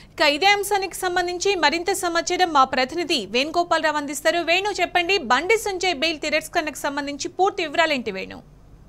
ఇదే అంశానికి సంబంధించి మరింత సమాచారం మా ప్రతినిధి వేణుగోపాలరావు అందిస్తారు. వేణు, చెప్పండి, బండి సంజయ్ బెయిల్ తిరస్కరణకు సంబంధించి పూర్తి వివరాలేంటి వేణు?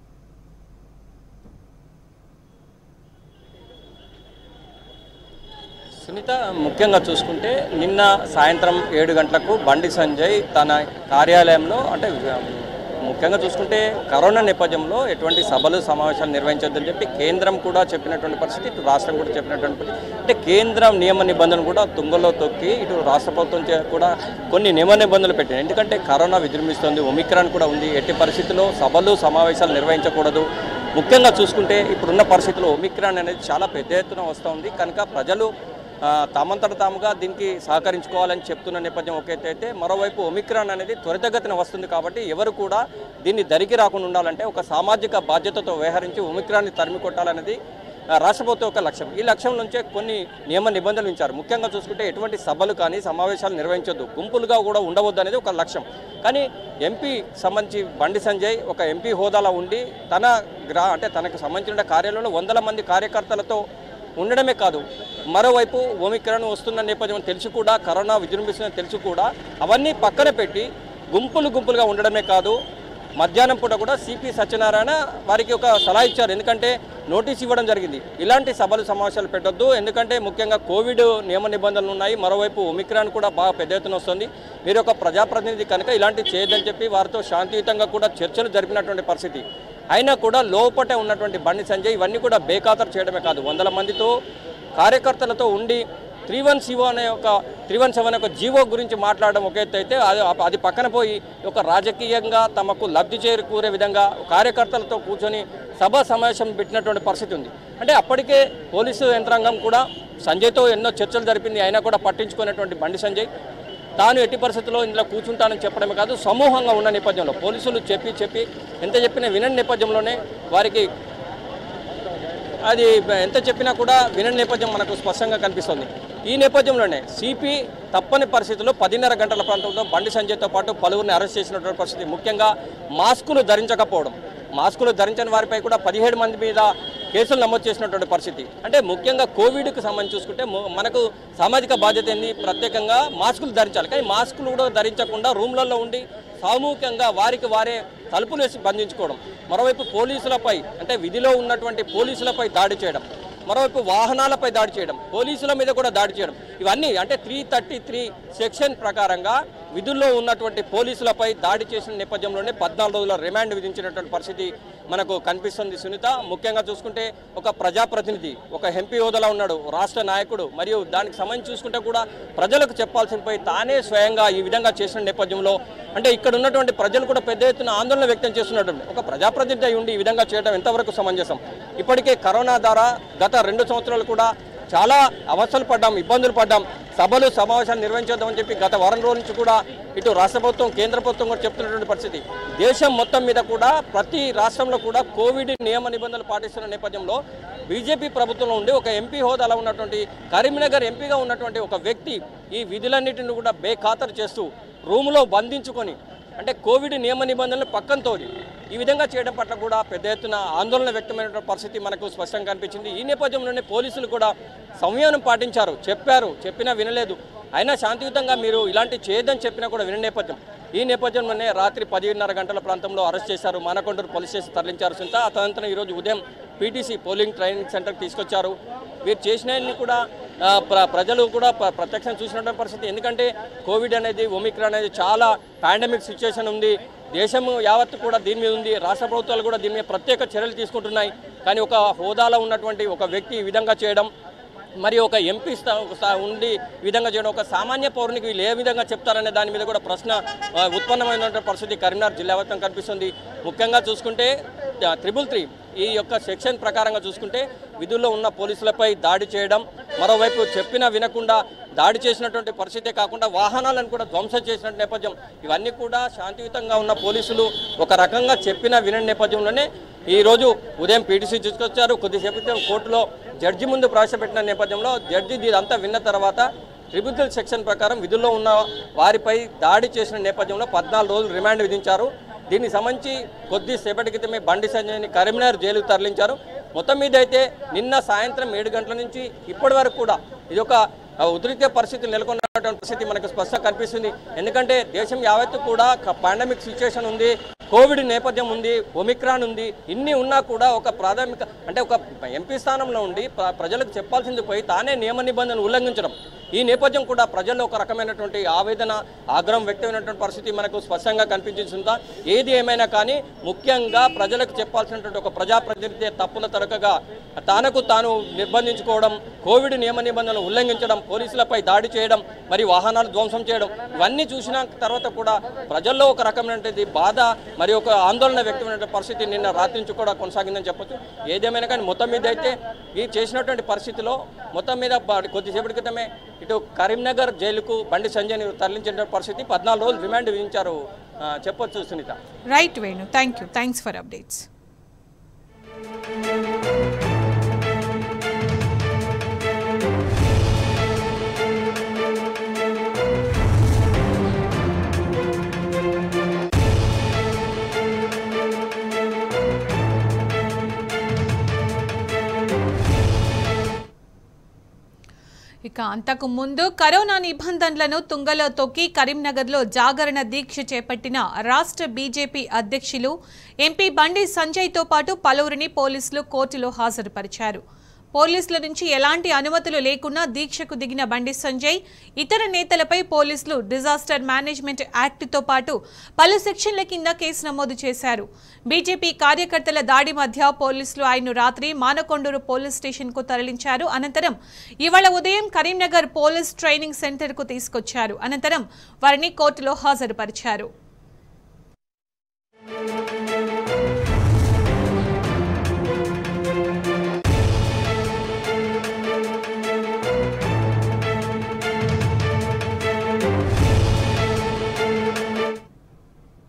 సునీత, ముఖ్యంగా చూసుకుంటే నిన్న సాయంత్రం 7 గంటలకు బండి సంజయ్ తన కార్యాలయంలో ముఖ్యంగా చూసుకుంటే కరోనా నేపథ్యంలో ఎటువంటి సభలు సమావేశాలు నిర్వహించొద్దని చెప్పి కేంద్రం కూడా చెప్పినటువంటి పరిస్థితి, ఇటు రాష్ట్రం కూడా చెప్పినటువంటి పరిస్థితి. అంటే కేంద్రం నియమ నిబంధనలు కూడా తుంగలో తొక్కి ఇటు రాష్ట్ర ప్రభుత్వం కూడా కొన్ని నియమ నిబంధనలు పెట్టింది. ఎందుకంటే కరోనా విజృంభిస్తుంది, ఒమిక్రాన్ కూడా ఉంది, ఎట్టి పరిస్థితుల్లో సభలు సమావేశాలు నిర్వహించకూడదు. ముఖ్యంగా చూసుకుంటే ఇప్పుడున్న పరిస్థితుల్లో ఒమిక్రాన్ అనేది చాలా పెద్ద ఎత్తున వస్తుంది కనుక ప్రజలు తామంతట తాముగా దీనికి సహకరించుకోవాలని చెప్తున్న నేపథ్యం ఒకటైతే, మరోవైపు ఒమిక్రాన్ అనేది త్వరితగతిన వస్తుంది కాబట్టి ఎవరు కూడా దీన్ని దరికి రాకుండా ఉండాలంటే ఒక సామాజిక బాధ్యతతో వ్యవహరించి ఒమిక్రాన్ని తరిమి కొట్టాలనేది రాష్ట్ర ప్రభుత్వం ఒక లక్ష్యం. ఈ లక్ష్యం నుంచే కొన్ని నియమ నిబంధనలు ఇచ్చారు. ముఖ్యంగా చూసుకుంటే ఎటువంటి సభలు కానీ సమావేశాలు నిర్వహించొద్దు, గుంపులుగా కూడా ఉండవద్దు అనేది ఒక లక్ష్యం. కానీ ఎంపీ సంబంధించి బండి సంజయ్ ఒక ఎంపీ హోదాలో ఉండి తనకు సంబంధించిన కార్యాలయంలో 100 మంది కార్యకర్తలతో ఉండడమే కాదు, మరోవైపు ఒమిక్రాన్ వస్తున్న నేపథ్యం తెలిసి కూడా, కరోనా విజృంభిస్తుందని తెలిసి కూడా అవన్నీ పక్కన పెట్టి గుంపులుగా ఉండడమే కాదు, మధ్యాహ్నం పూట కూడా సిపి సత్యనారాయణ వారికి ఒక సలహా ఇచ్చారు. ఎందుకంటే నోటీస్ ఇవ్వడం జరిగింది, ఇలాంటి సభలు సమావేశాలు పెట్టొద్దు, ఎందుకంటే ముఖ్యంగా కోవిడ్ నియమ నిబంధనలు ఉన్నాయి, మరోవైపు ఒమిక్రాన్ కూడా బాగా పెద్ద ఎత్తున వస్తుంది, మీరు ఒక ప్రజాప్రతినిధి కనుక ఇలాంటివి చేయొద్దని చెప్పి వారితో శాంతియుతంగా కూడా చర్చలు జరిపినటువంటి పరిస్థితి. అయినా కూడా లోపటే ఉన్నటువంటి బండి సంజయ్ ఇవన్నీ కూడా బేఖాతరు చేయడమే కాదు, 100 మందితో కార్యకర్తలతో ఉండి 317 అనే ఒక జీవో గురించి మాట్లాడడం ఒక ఎత్తు అయితే, అది పక్కన పోయి ఒక రాజకీయంగా తమకు లబ్ధి చేకూరే విధంగా కార్యకర్తలతో కూర్చొని సభ సమావేశం పెట్టినటువంటి పరిస్థితి ఉంది. అంటే అప్పటికే పోలీసు యంత్రాంగం కూడా సంజయ్తో ఎన్నో చర్చలు జరిపింది, అయినా కూడా పట్టించుకునేటువంటి బండి సంజయ్ తాను ఎట్టి పరిస్థితుల్లో ఇందులో కూర్చుంటానని చెప్పడమే కాదు, సమూహంగా ఉన్న నేపథ్యంలో పోలీసులు చెప్పి ఎంత చెప్పినా వినని నేపథ్యంలోనే వారికి అది ఎంత చెప్పినా కూడా వినని నేపథ్యం మనకు స్పష్టంగా కనిపిస్తుంది. ఈ నేపథ్యంలోనే సిపి తప్పని పరిస్థితుల్లో 10:30 గంటల ప్రాంతంలో బండి సంజయ్తో పాటు పలువురిని అరెస్ట్ చేసినటువంటి పరిస్థితి. ముఖ్యంగా మాస్కులు ధరించకపోవడం, మాస్కులు ధరించని వారిపై కూడా 17 మంది మీద కేసులు నమోదు చేసినటువంటి పరిస్థితి. అంటే ముఖ్యంగా కోవిడ్కి సంబంధించి చూసుకుంటే మనకు సామాజిక బాధ్యత ఏంది, ప్రత్యేకంగా మాస్కులు ధరించాలి. కానీ మాస్కులు కూడా ధరించకుండా రూమ్లలో ఉండి సామూహికంగా వారికి వారే తలుపులు వేసి బంధించుకోవడం, మరోవైపు పోలీసులపై అంటే విధిలో ఉన్నటువంటి పోలీసులపై దాడి చేయడం, మరోవైపు వాహనాలపై దాడి చేయడం, పోలీసుల మీద కూడా దాడి చేయడం, ఇవన్నీ అంటే 333 సెక్షన్ ప్రకారంగా విధుల్లో ఉన్నటువంటి పోలీసులపై దాడి చేసిన నేపథ్యంలోనే 14 రోజుల రిమాండ్ విధించినటువంటి పరిస్థితి మనకు కనిపిస్తుంది. సునీత, ముఖ్యంగా చూసుకుంటే ఒక ప్రజాప్రతినిధి, ఒక ఎంపీ హోదాలో ఉన్నాడు, రాష్ట్ర నాయకుడు, మరియు దానికి సంబంధించి చూసుకుంటే కూడా ప్రజలకు చెప్పాల్సినపై తానే స్వయంగా ఈ విధంగా చేసిన నేపథ్యంలో అంటే ఇక్కడ ఉన్నటువంటి ప్రజలు కూడా పెద్ద ఎత్తున ఆందోళన వ్యక్తం చేస్తున్నటువంటి ఒక ప్రజాప్రతినిధి అయి ఉండి ఈ విధంగా చేయడం ఎంతవరకు సమంజసం? ఇప్పటికే కరోనా ద్వారా గత 2 సంవత్సరాలు కూడా చాలా అవస్థలు పడ్డాం, ఇబ్బందులు పడ్డాం, సభలు సమావేశాలు నిర్వహించేద్దామని చెప్పి గత వారం రోజుల నుంచి కూడా ఇటు రాష్ట్ర ప్రభుత్వం కేంద్ర ప్రభుత్వం కూడా చెప్తున్నటువంటి పరిస్థితి. దేశం మొత్తం మీద కూడా ప్రతి రాష్ట్రంలో కూడా కోవిడ్ నియమ నిబంధనలు పాటిస్తున్న నేపథ్యంలో బీజేపీ ప్రభుత్వంలో ఉండి ఒక ఎంపీ హోదాలో ఉన్నటువంటి కరీంనగర్ ఎంపీగా ఉన్నటువంటి ఒక వ్యక్తి ఈ విధులన్నింటిని కూడా బేఖాతరు చేస్తూ రూములో బంధించుకొని అంటే కోవిడ్ నియమ నిబంధనలు పక్కనతో ఈ విధంగా చేయడం పట్ల కూడా పెద్ద ఎత్తున ఆందోళన వ్యక్తమైన పరిస్థితి మనకు స్పష్టంగా కనిపించింది. ఈ నేపథ్యంలోనే పోలీసులు కూడా సంయమనం పాటించారు, చెప్పినా వినలేదు, అయినా శాంతియుతంగా మీరు ఇలాంటి చేయొద్దని చెప్పినా కూడా వినే నేపథ్యం. ఈ నేపథ్యంలోనే రాత్రి 10:30 గంటల ప్రాంతంలో అరెస్ట్ చేశారు, మానకొండూరు పోలీస్ స్టేషన్ తరలించారు. తదనంతరం ఈరోజు ఉదయం పీటీసీ పోలింగ్ ట్రైనింగ్ సెంటర్కి తీసుకొచ్చారు. వీరు చేసినవన్నీ కూడా ప్రజలు కూడా ప్రత్యక్షంగా చూసినటువంటి పరిస్థితి. ఎందుకంటే కోవిడ్ అనేది, ఒమిక్రాన్ అనేది చాలా పాండమిక్ సిచ్యువేషన్ ఉంది, దేశం యావత్తు కూడా దీని మీద ఉంది, రాష్ట్ర ప్రభుత్వాలు కూడా దీని మీద ప్రత్యేక చర్యలు తీసుకుంటున్నాయి. కానీ ఒక హోదాలో ఉన్నటువంటి ఒక వ్యక్తి ఈ విధంగా చేయడం, మరి ఒక ఎంపీ ఉండి ఈ విధంగా చేయడం, ఒక సామాన్య పౌరునికి వీళ్ళు ఏ విధంగా చెప్తారనే దాని మీద కూడా ప్రశ్న ఉత్పన్నమైనటువంటి పరిస్థితి కరీంనగర్ జిల్లా వ్యాప్తంగా కనిపిస్తుంది. ముఖ్యంగా చూసుకుంటే 333 ఈ యొక్క సెక్షన్ ప్రకారంగా చూసుకుంటే విధుల్లో ఉన్న పోలీసులపై దాడి చేయడం, మరోవైపు చెప్పినా వినకుండా దాడి చేసినటువంటి పరిస్థితే కాకుండా వాహనాలను కూడా ధ్వంసం చేసిన నేపథ్యం, ఇవన్నీ కూడా శాంతియుతంగా ఉన్న పోలీసులు ఒక రకంగా చెప్పినా వినని నేపథ్యంలోనే ఈరోజు ఉదయం పీటీసీ తీసుకొచ్చారు. కొద్దిసేపు కోర్టులో జడ్జి ముందు ప్రవేశపెట్టిన నేపథ్యంలో జడ్జి ఇదంతా విన్న తర్వాత 333 సెక్షన్ ప్రకారం విధుల్లో ఉన్న వారిపై దాడి చేసిన నేపథ్యంలో 14 రోజులు రిమాండ్ విధించారు. దీనికి సంబంధించి కొద్దిసేపటి క్రితమే బండి సంజయ్ని కరీంనగర్ జైలుకు తరలించారు. మొత్తం మీద అయితే నిన్న సాయంత్రం 7 గంటల నుంచి ఇప్పటి వరకు కూడా ఇది ఒక ఉద్రిక్త పరిస్థితులు నెలకొన్నటువంటి పరిస్థితి మనకు స్పష్టంగా కనిపిస్తుంది. ఎందుకంటే దేశం యావత్తు కూడా పాండమిక్ సిచ్యువేషన్ ఉంది, కోవిడ్ నేపథ్యం ఉంది, ఒమిక్రాన్ ఉంది. ఇన్ని ఉన్నా కూడా ఒక ప్రాథమిక అంటే ఒక ఎంపీ స్థానంలో ఉండి ప్రజలకు చెప్పాల్సింది పోయి తానే నియమ నిబంధనలు ఉల్లంఘించడం, ఈ నేపథ్యం కూడా ప్రజల్లో ఒక రకమైనటువంటి ఆవేదన, ఆగ్రహం వ్యక్తమైనటువంటి పరిస్థితి మనకు స్పష్టంగా కనిపించిందా. ఏది ఏమైనా కానీ ముఖ్యంగా ప్రజలకు చెప్పాల్సినటువంటి ఒక ప్రజాప్రతినిధి తప్పుల తరకగా తనకు తాను నిర్బంధించుకోవడం, కోవిడ్ నియమ నిబంధనలు ఉల్లంఘించడం, పోలీసులపై దాడి చేయడం, మరి వాహనాలు ధ్వంసం చేయడం, ఇవన్నీ చూసిన తర్వాత కూడా ప్రజల్లో ఒక రకమైనటువంటి బాధ మరి ఒక ఆందోళన వ్యక్తమైనటువంటి పరిస్థితి నిన్న రాత్రి నుంచి కూడా కొనసాగిందని చెప్పొచ్చు. ఏదేమైనా కానీ మొత్తం మీద అయితే ఈ చేసినటువంటి పరిస్థితిలో మొత్తం మీద కొద్దిసేపటి క్రితమే ఇటు కరీంనగర్ జైలుకు బండి సంజయ్ని తరలించిన పరిస్థితి, 14 రోజులు రిమాండ్ విధించారు చెప్పొచ్చు Sunitha. Right Venu, thanks for updates. ఇక అంతకు ముందు కరోనా నిబంధనలను తుంగలో తొక్కి కరీంనగర్లో జాగరణ దీక్ష చేపట్టిన రాష్ట్ర బీజేపీ అధ్యక్షులు ఎంపీ బండి సంజయ్తో పాటు పలువురిని పోలీసులు కోర్టులో హాజరుపరిచారు. పోలీసుల నుంచి ఎలాంటి అనుమతులు లేకుండా దీక్షకు దిగిన బండి సంజయ్ ఇతర నేతలపై పోలీసులు డిజాస్టర్ మేనేజ్మెంట్ యాక్ట్తో పాటు పలు సెక్షన్ల కింద కేసు నమోదు చేశారు. బీజేపీ కార్యకర్తల దాడి మధ్య పోలీసులు ఆయన్ను రాత్రి మానకొండూరు పోలీస్ స్టేషన్కు తరలించారు. అనంతరం ఇవాళ ఉదయం కరీంనగర్ పోలీస్ ట్రైనింగ్ సెంటర్కు తీసుకొచ్చారు. అనంతరం వారిని కోర్టులో హాజరుపరిచారు.